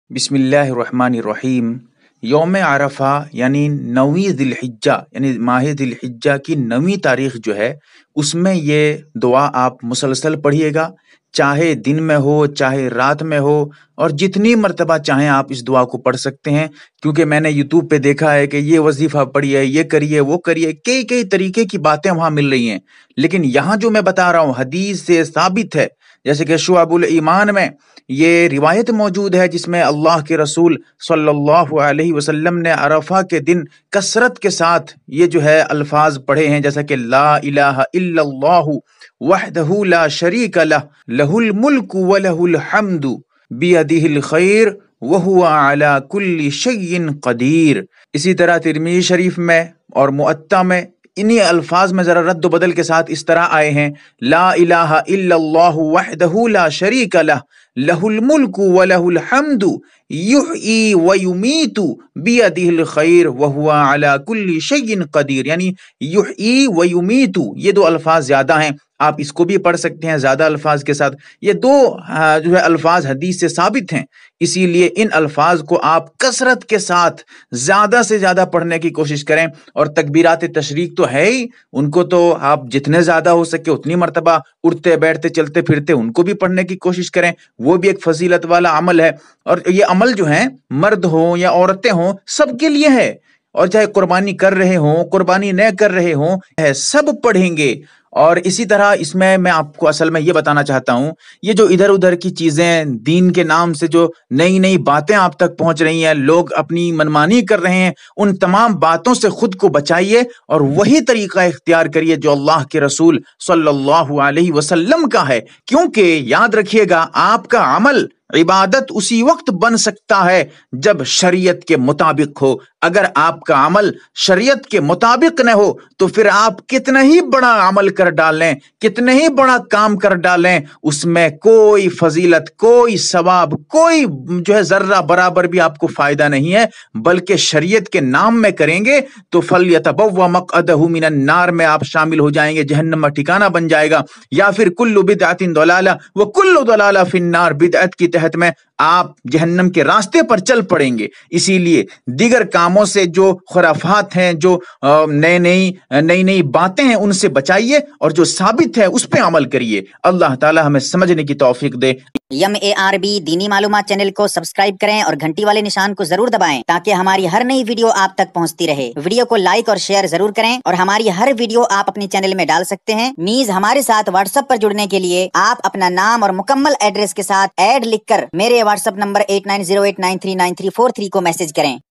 बिस्मिल्लाहिर्रहमानिर्रहीम। यौम अरफा यानी 9वीं ज़िलहिज्जा यानी माह ज़िलहिज्जा की 9वीं तारीख जो है, उसमें ये दुआ आप मुसलसल पढ़िएगा, चाहे दिन में हो चाहे रात में हो, और जितनी मर्तबा चाहें आप इस दुआ को पढ़ सकते हैं। क्योंकि मैंने यूट्यूब पे देखा है कि ये वजीफा पढ़िए, ये करिए, वो करिए, कई कई तरीके की बातें वहां मिल रही हैं। लेकिन यहाँ जो मैं बता रहा हूँ हदीस से साबित है। जैसे कि शुअबुल ईमान में ये रिवायत मौजूद है जिसमें अल्लाह के रसूल सल्लल्लाहु अलैहि वसल्लम ने अरफा के दिन कसरत के साथ ये जो है अल्फाज पढ़े हैं, जैसा कि ला इलाहा इल्लल्लाहु वहदहु ला शरीक लह लहुल मुल्कु व लहुल हम्दु बियदिहिल खैर वहुवा अला कुल्ली शैइन कदीर। इसी तरह तिरमिज़ी शरीफ में और मुअत्ता में इन्हीं अल्फाज में जरा रद्द बदल के साथ इस तरह आए हैं, ला इलाहा इल्लल्लाहु वहदहु ला शरीक लह लहुल मुल्कु व लहुल हम्दु युहई व युमीतु बियदिहिल खैर वहुवा अला कुल्ली शैइन कदीर। यानी युहई व युमीतु, ये दो अल्फाज ज्यादा हैं, आप इसको भी पढ़ सकते हैं ज्यादा अल्फाज के साथ। ये दो जो है अल्फाज हदीस से साबित हैं, इसीलिए इन अल्फाज को आप कसरत के साथ ज्यादा से ज्यादा पढ़ने की कोशिश करें। और तकबीरात तशरीक तो है ही, उनको तो आप जितने ज्यादा हो सके उतनी मर्तबा उठते बैठते चलते फिरते उनको भी पढ़ने की कोशिश करें, वो भी एक फजीलत वाला अमल है। और ये अमल जो है मर्द हो या औरतें हो सबके लिए है, और चाहे कुर्बानी कर रहे हो कुर्बानी न कर रहे हो, सब पढ़ेंगे। और इसी तरह इसमें मैं आपको असल में ये बताना चाहता हूं, ये जो इधर उधर की चीजें दीन के नाम से जो नई नई बातें आप तक पहुंच रही हैं, लोग अपनी मनमानी कर रहे हैं, उन तमाम बातों से खुद को बचाइए और वही तरीका इख्तियार करिए जो अल्लाह के रसूल सल्लल्लाहु अलैहि वसल्लम का है। क्योंकि याद रखिएगा, आपका अमल इबादत उसी वक्त बन सकता है जब शरीयत के मुताबिक हो। अगर आपका अमल शरीयत के मुताबिक न हो तो फिर आप कितना ही बड़ा अमल कर डालें, कितने ही बड़ा काम कर डालें, उसमें कोई फजीलत, कोई सवाब, कोई जो है जर्रा बराबर भी आपको फायदा नहीं है। बल्कि शरीयत के नाम में करेंगे तो फल्यतबव्वा मक़अदहु मिनन नार में आप शामिल हो जाएंगे, जहन्नम में ठिकाना बन जाएगा। या फिर कुल्लु बिदअतिन दलाला व कुल्लु दलाला फिन्नार, बिदअत की तहत में आप जहन्नम के रास्ते पर चल पड़ेंगे। इसीलिए दीगर कामों से जो खुराफात हैं, जो नई नई बातें हैं, उनसे बचाइए और जो साबित है उस पे अमल करिए। अल्लाह ताला हमें समझने की तौफीक दे। MARB दीनी मालूमात चैनल को सब्सक्राइब करें और घंटी वाले निशान को जरूर दबाएं ताकि हमारी हर नई वीडियो आप तक पहुंचती रहे। वीडियो को लाइक और शेयर जरूर करें और हमारी हर वीडियो आप अपने चैनल में डाल सकते हैं। मीज हमारे साथ व्हाट्सएप पर जुड़ने के लिए आप अपना नाम और मुकम्मल एड्रेस के साथ ऐड लिखकर मेरे व्हाट्सएप नंबर 8908939343 को मैसेज करें।